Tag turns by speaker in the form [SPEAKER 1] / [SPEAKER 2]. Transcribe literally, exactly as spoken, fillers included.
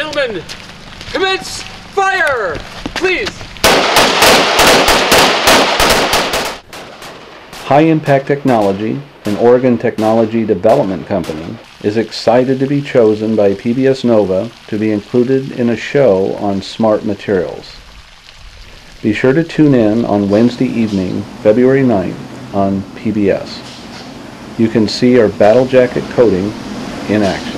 [SPEAKER 1] gentlemen, commence fire, please.
[SPEAKER 2] High Impact Technology, an Oregon technology development company, is excited to be chosen by P B S Nova to be included in a show on smart materials. Be sure to tune in on Wednesday evening, February ninth on P B S. You can see our Battlejacket coating in action.